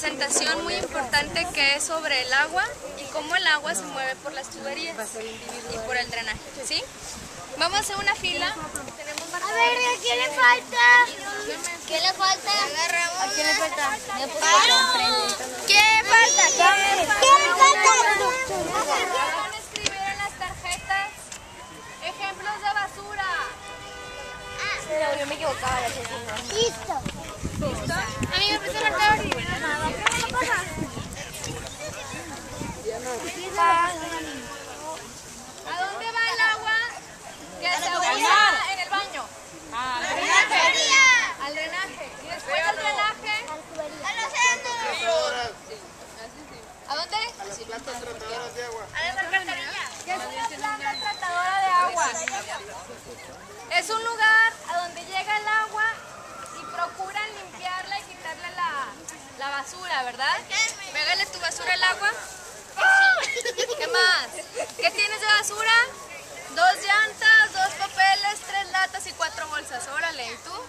presentación muy importante que es sobre el agua y cómo el agua se mueve por las tuberías y por el drenaje, ¿sí? Vamos a hacer una fila. Tenemos a ver, ¿a quién le falta? ¿Qué le falta? ¿A quién le falta? ¿Qué falta? Van a escribir en las tarjetas ejemplos de basura. Yo me equivocaba. Listo. ¿Listo? A mí me presta el marcador. ¿A dónde va el agua que se usa en el baño? Al drenaje. Al drenaje. Y después del drenaje. ¿A dónde? A las plantas tratadoras de agua. A las alcantarillas. ¿Qué es una planta tratadora de agua? Es un lugar a donde llega el agua y procuran limpiarla y quitarle la basura, ¿verdad? Pégale tu basura al agua. ¿Qué más? ¿Qué tienes de basura? 2 llantas, 2 papeles, 3 latas y 4 bolsas. Órale, ¿y tú?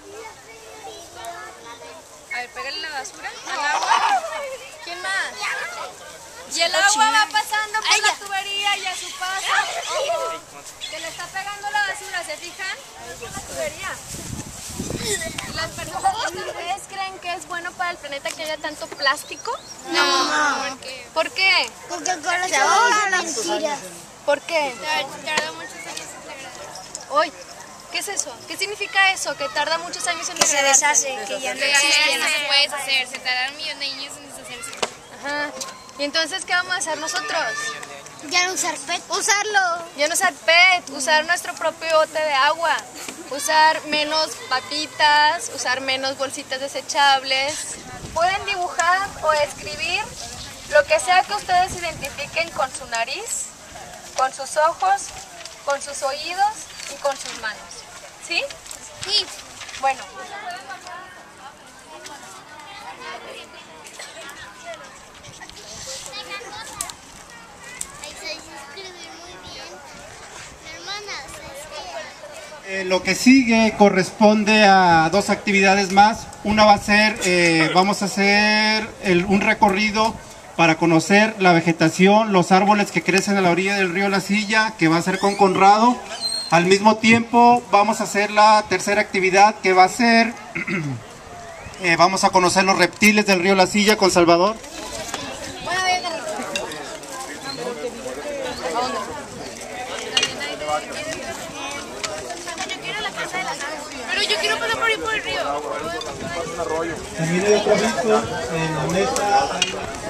A ver, pégale la basura al agua. ¿Quién más? Y el agua va pasando por la tubería y a su paso, ojo, que le está pegando la basura, ¿se fijan? Por la tubería. ¿Las personas de ustedes creen que es bueno para el planeta que haya tanto plástico? No. ¿Por qué? Porque con los ahogan las mentiras. ¿Por qué? Tarda muchos años en degradarse. Hoy, ¿qué es eso? ¿Qué significa eso? Que tarda muchos años en Que se degradarse. deshace, que ya no Que existe. no se puede deshacer, se tardan millones de años en deshacerse. Ajá. ¿Y entonces qué vamos a hacer nosotros? Ya no usar PET. Usarlo. Ya no usar PET, usar nuestro propio bote de agua, usar menos papitas, usar menos bolsitas desechables. Pueden dibujar o escribir lo que sea que ustedes identifiquen con su nariz, con sus ojos, con sus oídos y con sus manos. ¿Sí? Sí. Bueno. Lo que sigue corresponde a 2 actividades más. Una va a ser, vamos a hacer un recorrido para conocer la vegetación, los árboles que crecen a la orilla del río La Silla, que va a ser con Conrado. Al mismo tiempo vamos a hacer la tercera actividad, que va a ser, vamos a conocer los reptiles del río La Silla con Salvador. Pero yo quiero pasar por ahí por el río. También hay otro aviso en la mesa.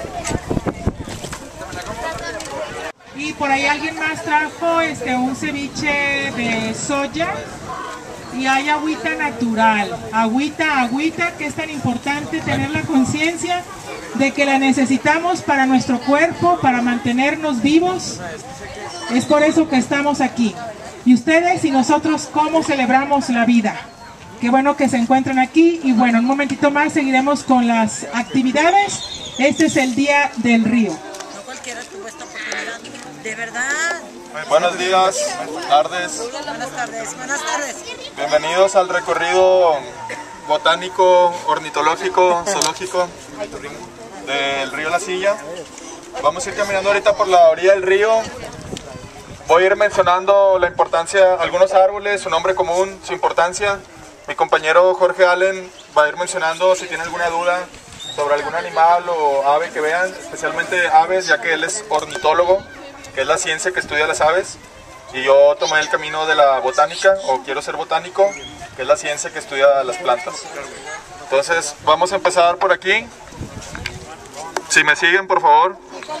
Y por ahí alguien más trajo un ceviche de soya y hay agüita natural, agüita que es tan importante tener la conciencia de que la necesitamos para nuestro cuerpo, para mantenernos vivos. Es por eso que estamos aquí. Y ustedes y nosotros, ¿cómo celebramos la vida? Qué bueno que se encuentran aquí y bueno, un momentito más seguiremos con las actividades. Este es el Día del Río. No cualquiera tuvo esta oportunidad, de verdad. Buenos días, buenas tardes. Buenas tardes, buenas tardes. Bienvenidos al recorrido botánico, ornitológico, zoológico del río La Silla. Vamos a ir caminando ahorita por la orilla del río. Voy a ir mencionando la importancia, algunos árboles, su nombre común, su importancia. Mi compañero Jorge Allen va a ir mencionando si tiene alguna duda sobre algún animal o ave que vean, especialmente aves, ya que él es ornitólogo, que es la ciencia que estudia las aves. Y yo tomé el camino de la botánica, o quiero ser botánico, que es la ciencia que estudia las plantas. Entonces, vamos a empezar por aquí. Si me siguen, por favor.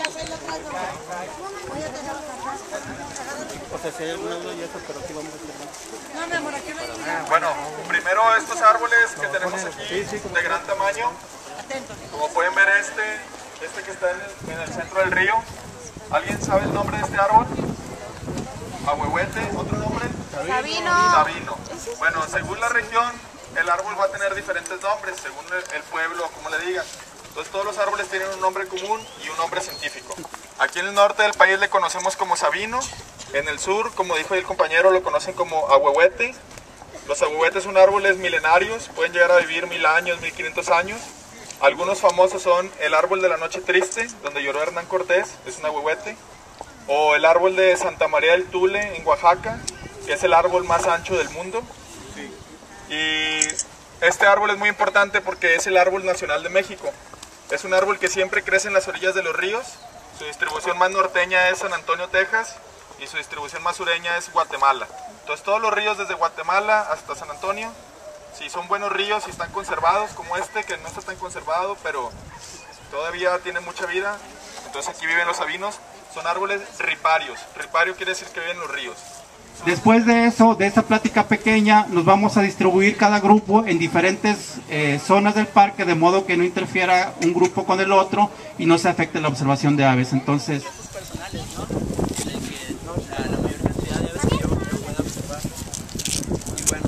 Bueno, primero estos árboles que tenemos aquí de gran tamaño. Como pueden ver este que está en el centro del río. ¿Alguien sabe el nombre de este árbol? Ahuehuete, ¿otro nombre? Sabino. Bueno, según la región, el árbol va a tener diferentes nombres, según el pueblo, como le digan. Entonces todos los árboles tienen un nombre común y un nombre científico. Aquí en el norte del país le conocemos como sabino. En el sur, como dijo el compañero, lo conocen como ahuehuete. Los ahuehuetes son árboles milenarios, pueden llegar a vivir 1000 años, 1500 años. Algunos famosos son el árbol de la noche triste, donde lloró Hernán Cortés, es un ahuehuete. O el árbol de Santa María del Tule en Oaxaca, que es el árbol más ancho del mundo. Y este árbol es muy importante porque es el árbol nacional de México. Es un árbol que siempre crece en las orillas de los ríos. Su distribución más norteña es San Antonio, Texas, y su distribución más sureña es Guatemala. Entonces todos los ríos desde Guatemala hasta San Antonio, si son buenos ríos y están conservados, como este que no está tan conservado, pero todavía tiene mucha vida, entonces aquí viven los sabinos, son árboles riparios. Ripario quiere decir que viven en los ríos. Después de eso, de esa plática pequeña, nos vamos a distribuir cada grupo en diferentes zonas del parque, de modo que no interfiera un grupo con el otro y no se afecte la observación de aves. Entonces, personales, ¿no? De que la mayor cantidad de aves que yo pueda observar. Y bueno,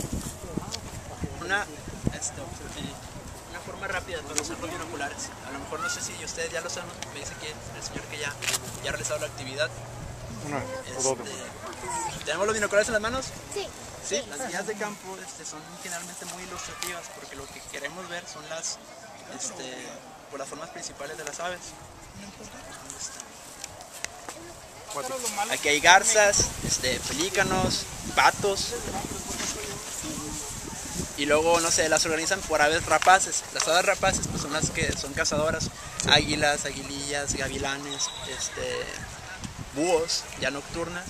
una forma rápida para usar los binoculares. A lo mejor no sé si ustedes ya lo saben, me dice que el señor que ya ha realizado la actividad. ¿Tenemos los binoculares en las manos? Sí. Sí, las guías de campo son generalmente muy ilustrativas porque lo que queremos ver son las formas principales de las aves. Aquí hay garzas, pelícanos, patos. Y luego, no sé, las organizan por aves rapaces. Las aves rapaces pues son las que son cazadoras. Águilas, aguilillas, gavilanes, búhos, ya nocturnas.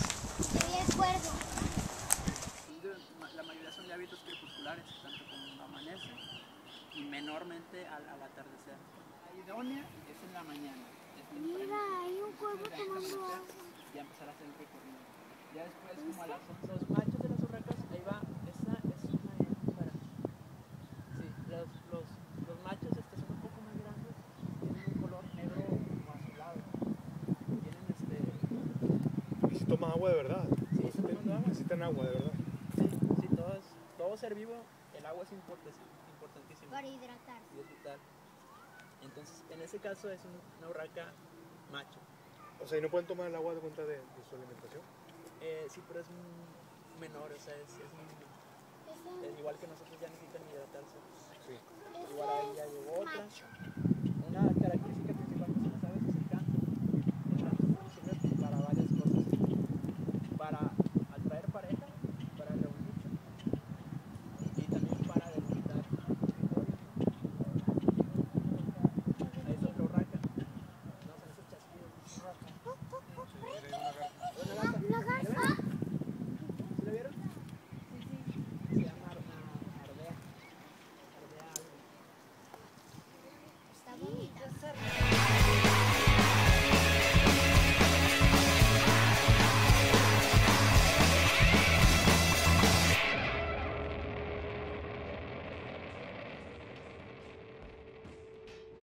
La mayoría son de hábitos crepusculares, tanto como amanece y menormente al atardecer. La idónea es en la mañana. Mira, hay un cuervo tomando agua. Ya empezar a hacer el recorrido. Ya después, como a las 11, los machos de las urracas, ahí va, esa es una hembra. Sí, los machos son un poco más grandes, tienen un color negro como azulado. Tienen ¿Y si toman agua de verdad? Sí, ¿están tomando agua? Necesitan agua de verdad. Sí, todo ser vivo, el agua es importantísimo. Para hidratarse. Y es vital. Entonces, en ese caso es una urraca macho. O sea, ¿y no pueden tomar el agua de cuenta de su alimentación? Sí, pero es menor, o sea, es igual que nosotros ya necesitan hidratarse. Sí. Igual ahí ya llegó otra.